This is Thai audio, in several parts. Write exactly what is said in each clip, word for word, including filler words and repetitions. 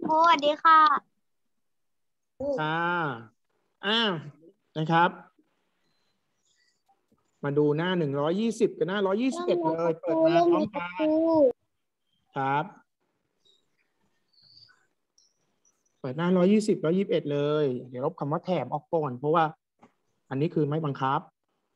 สวัสดีค่ะค่ะอ้าวนะครับมาดูหน้าหนึ่งร้อยยี่สิบกับหน้าร้อยยี่สิบเอ็ดเลยเปิดมาพร้อมกันครับเปิดหน้าร้อยยี่สิบร้อยยี่สิบเอ็ดเลยเดี๋ยวลบคำว่าแถมออกก่อนเพราะว่าอันนี้คือไม่บังคับ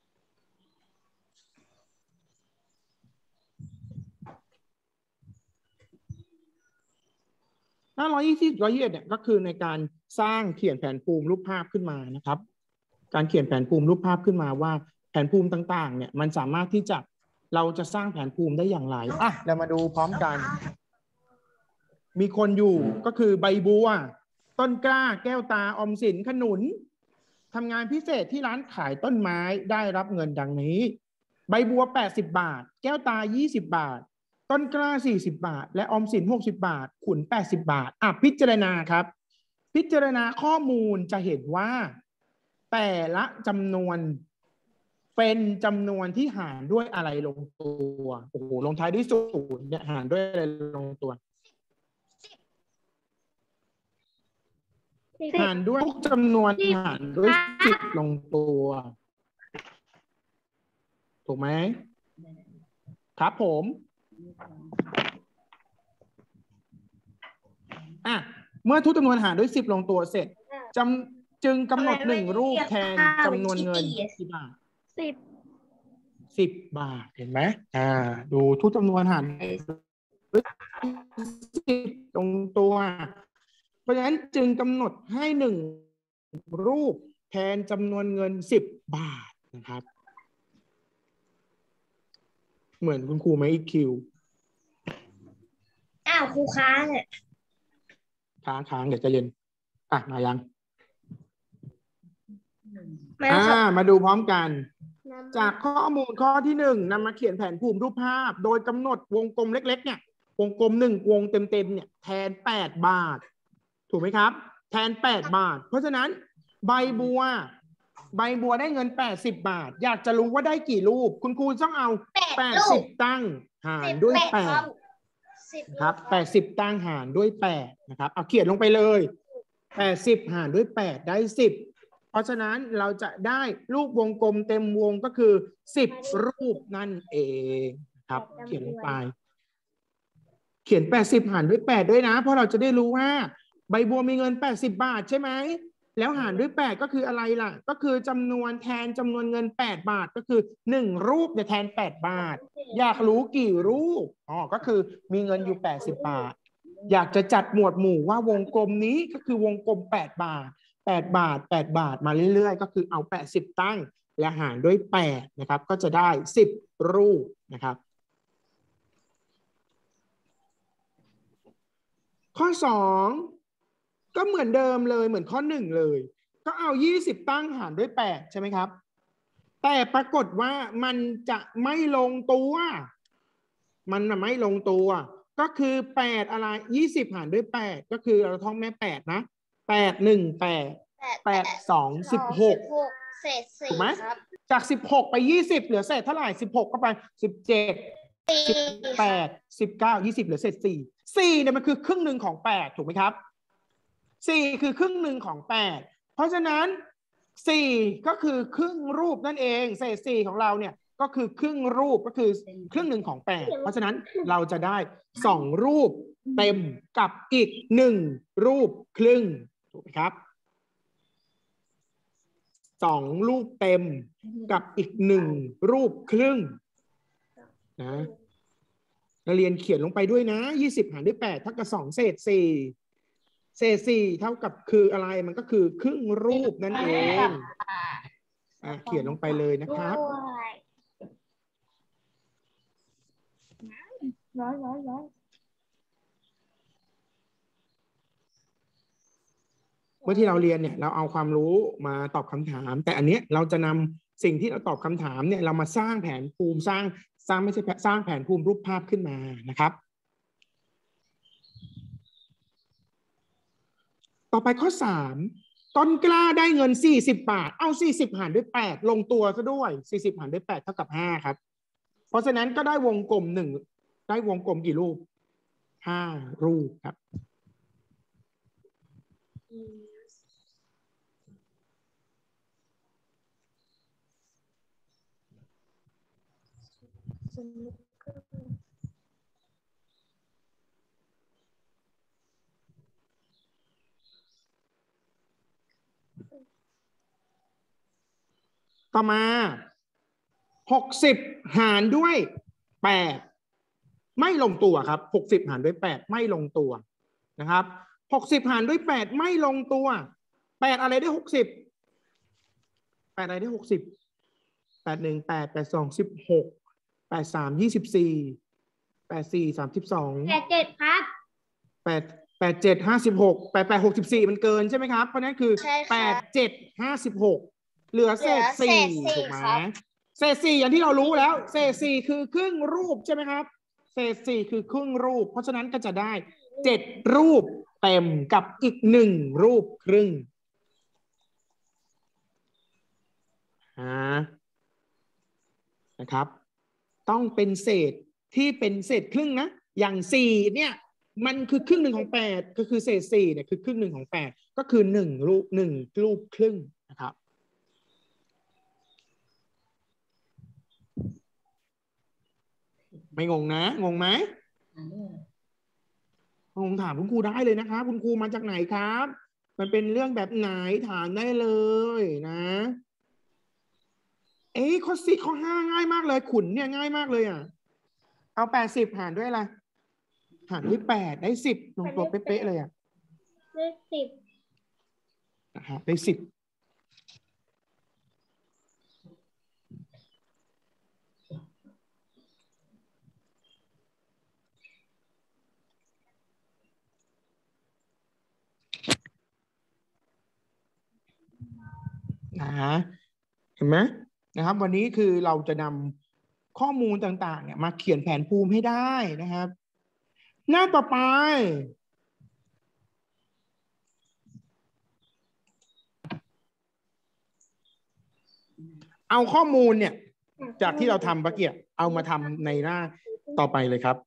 หน้าร้อยยี่สิบร้อยยี่สิบเอ็ดเนี่ยก็คือในการสร้างเขียนแผนภูมิรูปภาพขึ้นมานะครับการเขียนแผนภูมิรูปภาพขึ้นมาว่าแผนภูมิต่างๆเนี่ยมันสามารถที่จะเราจะสร้างแผนภูมิได้อย่างไรอ่ะเรามาดูพร้อมกันมีคนอยู่ก็คือใบบัวต้นกล้าแก้วตาออมสินขนุนทำงานพิเศษที่ร้านขายต้นไม้ได้รับเงินดังนี้ใบบัวแปดสิบบาทแก้วตายี่สิบบาทต้นกล้าสี่สิบบาทและออมสินหกสิบบาทขุนแปดสิบบาทอ่ะพิจารณาครับพิจารณาข้อมูลจะเห็นว่าแต่ละจำนวนเป็นจำนวนที่หารด้วยอะไรลงตัวโอ้โหลงท้ายด้วยศูนย์เนี่ยหารด้วยอะไรลงตัวหารด้วยทุกจำนวนหารด้วยสิบลงตัวถูกไหมครับผมอ่ะเมื่อทุกจำนวนหารด้วยสิบลงตัวเสร็จจำจึงกำหนดหนึ่งรูปแทนจำนวนเงินกี่บาทสิบสิบบาทเห็นไหมอ่าดูทุกจำนวนหารด้วยสิบลงตัวเพราะฉะนั้นจึงกำหนดให้หนึ่งรูปแทนจำนวนเงินสิบบาทนะครับเหมือนคุณครูไหมอีคิวอ้าวครูค้างอ่ะค้างค้างเดี๋ยวจะเย็นอ่ะมายังมาอ่าครับมาดูพร้อมกันจากข้อมูลข้อที่หนึ่งนำมาเขียนแผนภูมิรูปภาพโดยกำหนดวงกลมเล็กๆเนี่ยวงกลมหนึ่งวงเต็มๆเนี่ยแทนแปดบาทถูกไหมครับแทนแปดบาทเพราะฉะนั้นใบบัวใบบัวได้เงินแปดสิบบาทอยากจะรู้ว่าได้กี่รูปคุณครูต้องเอาแปดสิบตั้งหารด้วยแปดครับแปดสิบตั้งหารด้วยแปดนะครับเอาเขียนลงไปเลยแปดสิบหารด้วยแปดได้สิบเพราะฉะนั้นเราจะได้รูปวงกลมเต็มวงก็คือสิบรูปนั่นเองครับเขียนลงไปเขียนแปดสิบหารด้วยแปดด้วยนะเพราะเราจะได้รู้ว่าใบบัวมีเงินแปดสิบบาทใช่ไหมแล้วหารด้วยแปดก็คืออะไรล่ะก็คือจำนวนแทนจำนวนเงินแปดบาทก็คือหนึ่งรูปเนี่ยแทนแปดบาทอยากรู้กี่รูปอ๋อก็คือมีเงินอยู่แปดสิบบาทอยากจะจัดหมวดหมู่ว่าวงกลมนี้ก็คือวงกลมแปดบาทแปดบาทแปดบาทมาเรื่อยๆก็คือเอาแปดสิบตั้งและหารด้วยแปดนะครับก็จะได้สิบรูปนะครับข้อสองก็เหมือนเดิมเลยเหมือนข้อหนึ่งเลยก็เอายี่สิบตั้งหารด้วยแปดใช่ไหมครับแต่ปรากฏว่ามันจะไม่ลงตัวมันไม่ลงตัวก็คือแปดอะไรยี่สิบหารด้วยแปดก็คือเราท่องแม่แปดนะแปดหนึ่งแปดแปดสองสิบหกเศษสี่ถูกไหมจากสิบหกไปยี่สิบเหลือเศษเท่าไหร่สิบหกก็ไปสิบเจ็ดสิบแปดสิบเก้ายี่สิบเหลือเศษสี่สี่เนี่ยมันคือครึ่งหนึ่งของแปดถูกไหมครับสี่คือครึ่งหนึ่งของแปดเพราะฉะนั้นสี่ก็คือครึ่งรูปนั่นเองเศษสี่ของเราเนี่ยก็คือครึ่งรูปก็คือครึ่งหนึ่งของแปดเพราะฉะนั้นเราจะได้สองรูปเต็มกับอีกหนึ่งรูปครึ่งถูกไหมครับสองรูปเต็มกับอีกหนึ่งรูปครึ่งนะนักเรียนเขียนลงไปด้วยนะยี่สิบหารด้วยแปดเท่ากับสองเศษสี่เศษสี่เท่ากับคืออะไรมันก็คือครึ่งรูปนั่นเองอ่ะเขียนลงไปเลยนะครับร้อยร้อยร้อยเมื่อที่เราเรียนเนี่ยเราเอาความรู้มาตอบคำถามแต่อันเนี้ยเราจะนำสิ่งที่เราตอบคำถามเนี่ยเรามาสร้างแผนภูมิสร้างสร้างไม่ใช่สร้างแผนภูมิรูปภาพขึ้นมานะครับต่อไปข้อสามต้นกล้าได้เงินสี่สิบบาทเอาสี่สิบหารด้วยแปดลงตัวซะด้วยสี่สิบหารด้วยแปดเท่ากับห้าครับเพราะฉะนั้นก็ได้วงกลมหนึ่งได้วงกลมกี่รูปห้ารูปครับต่อมาหกสิบหารด้วยแปดไม่ลงตัวครับหกสิบหารด้วยแปดไม่ลงตัวนะครับหกสิบหารด้วยแปดไม่ลงตัวแปดอะไรได้หกสิบแปดอะไรได้หกสิบแปดหนึ่งแปดแปดสองสิบหกแปดสามยี่สิบสี่แปดสี่สามสิบสองแปดเจ็ดครับแปดแปดเจ็ดห้าสิบหกแปดแปดหกสิบสี่มันเกินใช่ไหมครับเพราะนั้นคือแปดเจ็ดห้าสิบหกเหลือเศษสี่ถูกไหมเศษสี่อย่างที่เรารู้แล้วเศษสี่คือครึ่งรูปใช่ไหมครับเศษสี่คือครึ่งรูปเพราะฉะนั้นก็จะได้เจ็ดรูปเต็มกับอีกหนึ่งรูปครึ่งนะครับต้องเป็นเศษที่เป็นเศษครึ่งนะอย่างสี่เนี่ยมันคือครึ่งหนึ่งของแปดก็คือเศษสี่เนี่ยคือครึ่งหนึ่งของแปดก็คือหนึ่งรูปหนึ่งรูปครึ่งนะครับไม่งงนะงงไหมงงถามคุณครูได้เลยนะครับคุณครูมาจากไหนครับมันเป็นเรื่องแบบไหนถามได้เลยนะเอ้ยข้อสี่ข้อห้าง่ายมากเลยขุนเนี่ยง่ายมากเลยอ่ะเอาแปดสิบหารด้วยอะไรหารด้วยแปดได้สิบลงตัวเป๊ะๆเลยอ่ะได้สิบนะครับได้สิบนะเห็นไหมนะครับวันนี้คือเราจะนำข้อมูลต่างๆเนี่ยมาเขียนแผนภูมิให้ได้นะครับหน้าต่อไปเอาข้อมูลเนี่ยจากที่เราทำเมื่อกี้เอามาทำในหน้าต่อไปเลยครับ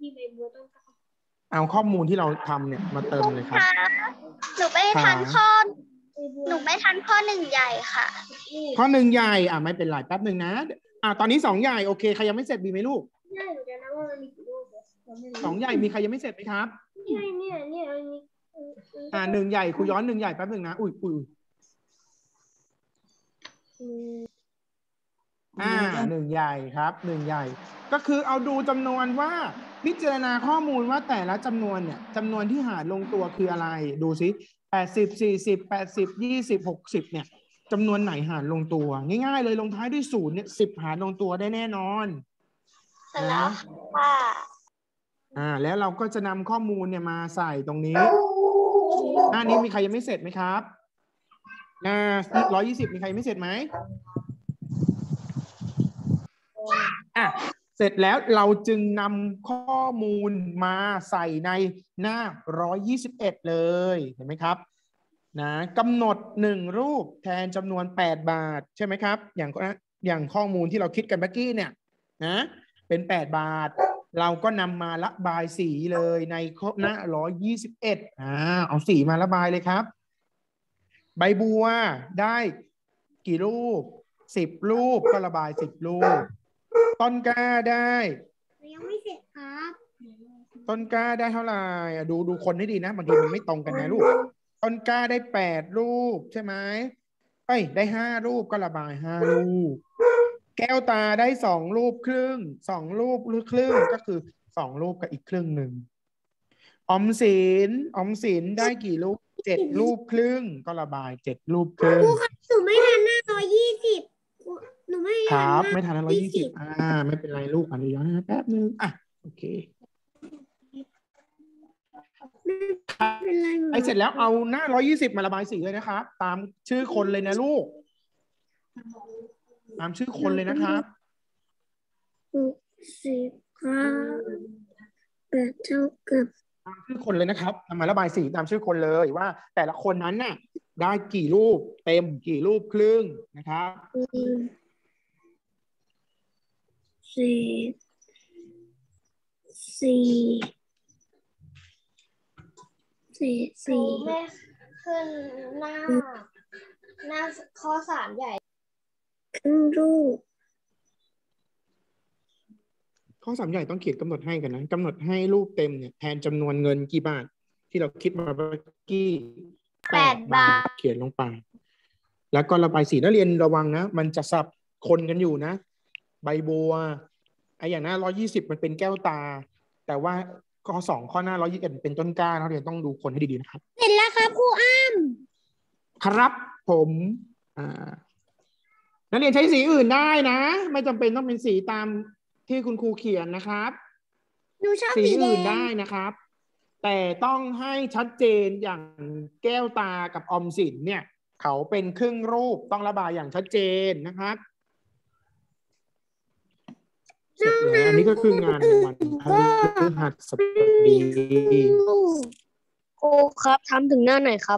เอาข้อมูลที่เราทำเนี่ยมาเติมเลยครับหนูไม่ทันข้อหนูไม่ทันข้อหนึ่งใหญ่ค่ะข้อหนึ่งใหญ่อ่ะไม่เป็นไรแป๊บหนึ่งนะอ่ะตอนนี้สองใหญ่โอเคใครยังไม่เสร็จมีไหมลูกใช่หนูจะนับว่ามันมีกี่รูปสองใหญ่มีใครยังไม่เสร็จไหมครับใช่เนี่ยเนี่ยอันนี้อ่าหนึ่งใหญ่ครูย้อนหนึ่งใหญ่แป๊บหนึ่งนะอุ้ยอุ้ยอ่าหนึ่งใหญ่ครับหนึ่งใหญ่ก็คือเอาดูจำนวนว่าพิจารณาข้อมูลว่าแต่ละจำนวนเนี่ยจำนวนที่หารลงตัวคืออะไรดูสิแปดสิบสี่สิบแปดสิบยี่สิบหกสิบเนี่ยจำนวนไหนหารลงตัวง่ายๆเลยลงท้ายด้วยศูนย์เนี่ยสิบหารลงตัวได้แน่นอนนะค่ะอ่าแล้วเราก็จะนำข้อมูลเนี่ยมาใส่ตรงนี้หน้านี้มีใครยังไม่เสร็จไหมครับหน้าร้อยยี่สิบมีใครไม่เสร็จไหมอ่ะเสร็จแล้วเราจึงนำข้อมูลมาใส่ในหน้าหนึ่งร้อยยี่สิบเอ็ดเลยเห็นไหมครับนะกำหนดหนึ่งรูปแทนจำนวนแปดบาทใช่ไหมครับอย่างอย่างข้อมูลที่เราคิดกันเมื่อกี้เนี่ยนะเป็นแปดบาทเราก็นำมาระบายสีเลยในหน้าหนึ่งร้อยยี่สิบเอ็ดอ่าเอาสีมาระบายเลยครับใบบัวได้กี่รูปสิบรูปก็ระบายสิบรูปต้นกล้าได้ยังไม่เสร็จครับต้นกล้าได้เท่าไหร่ดูดูคนให้ดีนะบางทีมันไม่ตรงกันนะลูกต้นกล้าได้แปดรูปใช่ไหมเอ้ยได้ห้ารูปก็ระบายห้ารูปแก้วตาได้สองรูปครึ่งสองรูปหรือครึ่งก็คือสองรูปกับอีกครึ่งหนึ่งออมสินออมสินได้กี่รูปเจ็ดรูปครึ่งก็ระบายเจ็ดรูปครึ่งหนูไม่ทันหน้าร้อยยี่สิบหนูไม่ครับไม่ทันร้อยยี่สิบอ่าไม่เป็นไรลูกอนุญาตนะแป๊บนึงอ่ะโอเคไอเสร็จแล้วเอาหน้าร้อยยี่สิบมาระบายสีเลยนะครับตามชื่อคนเลยนะลูกตามชื่อคนเลยนะครับหกสิบห้าแปดเท่ากับตามชื่อคนเลยนะครับทำมาระบายสีตามชื่อคนเลยว่าแต่ละคนนั้นน่ะได้กี่รูปเต็มกี่รูปครึ่งนะครับสี่สี่สี่สี่ขึ้นหน้าหน้าข้อสามใหญ่ขึ้นรูปข้อสามใหญ่ต้องเขียนกำหนดให้กันนะกำหนดให้รูปเต็มเนี่ยแทนจำนวนเงินกี่บาทที่เราคิดมาเมื่อกี้แปดบาทเขียนลงไปแล้วก็ระบายสีนักเรียนระวังนะมันจะสับคนกันอยู่นะใบบัวไอ้อย่างหน้าร้อยยี่สิบมันเป็นแก้วตาแต่ว่าข้อสองข้อหน้าร้อยยี่สิบเอ็ดเป็นต้นกล้านักเรียนต้องดูคนให้ดีๆนะครับเสร็จแล้วครับครูอ้ํครับผมอ่านักเรียนใช้สีอื่นได้นะไม่จำเป็นต้องเป็นสีตามที่คุณครูเขียนนะครับหนูชอบสีสีแดอื่นงได้นะครับแต่ต้องให้ชัดเจนอย่างแก้วตากับออมสินเนี่ยเขาเป็นครึ่งรูปต้องระบายอย่างชัดเจนนะครับเสร็จแล้วอันนี้ก็คืองานวันพฤหัสบดีครูครับทำถึงหน้าไหนครับ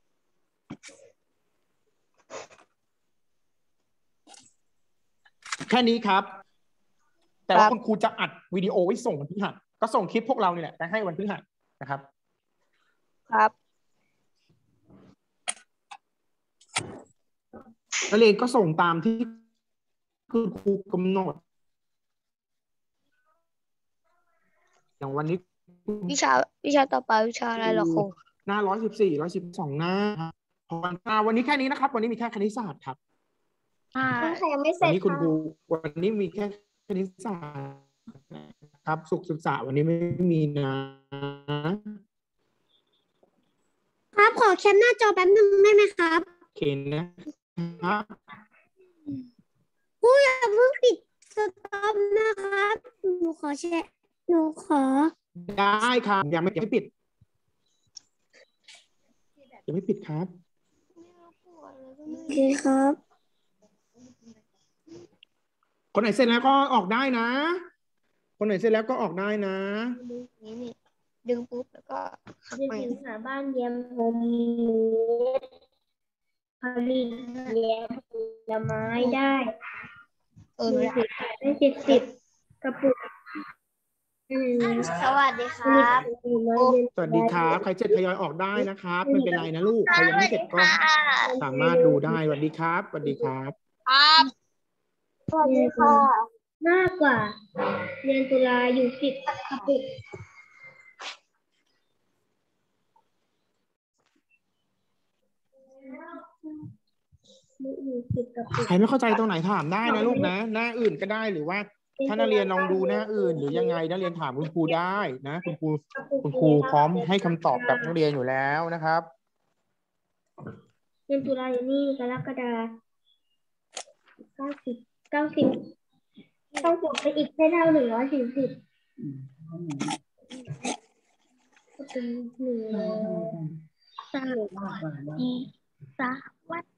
แค่นี้ครับแต่ว่าคุณครูจะอัดวิดีโอไว้ส่งวันพฤหัสก็ส่งคลิปพวกเรานี่แหละไปให้วันพฤหัสนะครับครับนักเรียนก็ส่งตามที่คุณครูกำหนดอย่างวันนี้วิชาวิชาต่อไปวิชาอะไรหรอครูหน้าร้อยสิบสี่ร้อยสิบสองหน้าพอวันนี้แค่นี้นะครับวันนี้มีแค่คณิตศาสตร์ครับยังไม่เสร็จวันนี้คุณครูวันนี้มีแค่คณิตศาสตร์ครับสุขศึกษาวันนี้ไม่มีนะครับขอแคปหน้าจอแป๊บนึงได้ไหมครับโอเคนะครับครูอย่าเพิ่งปิดสต็อปนะครับหนูขอแชร์หนูขอได้ครับยังไม่ยังไม่ปิดยังไม่ปิดครับโอเคครับคนไหนเสร็จแล้วก็ออกได้นะคนไหนเสร็จแล้วก็ออกได้นะนี่นี่ดึงปุ๊บแล้วก็ดึงถึงหาบ้านเยี่ยมโฮมผลิตเยี่ยมผลไม้ได้เออได้เจ็ดสิบกระปุกสวัสดีครับสวัสดีครับใครเสร็จทยอยออกได้นะครับไม่เป็นไรนะลูกใครยังไม่เสร็จก็สามารถดูได้สวัสดีครับสวัสดีครับครับสวัสดีค่ะมากกว่าเรียนตุลาอยู่สิบกระปุกใครไม่เข้าใจตรงไหนถามได้นะลูกนะหน้าอื่นก็ได้หรือว่าถ้านักเรียนลองดูหน้าอื่นหรือยังไงนักเรียนถามคุณครูได้นะคุณครูคุณครูพร้อมให้คำตอบกับนักเรียนอยู่แล้วนะครับเรียนตุลาอยู่นี่กรกฎาเก้าสิบเก้าสิบต้องบวกไปอีกให้เท่าหนึ่งร้อยสี่สิบก็เป็นหนึ่งร้อยสามสิบสวัส